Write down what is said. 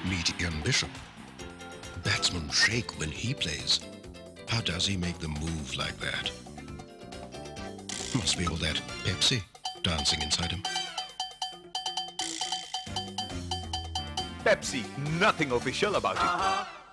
Meet Ian Bishop. Batsmen shake when he plays. How does he make them move like that? Must be all that Pepsi dancing inside him. Pepsi, nothing official about it.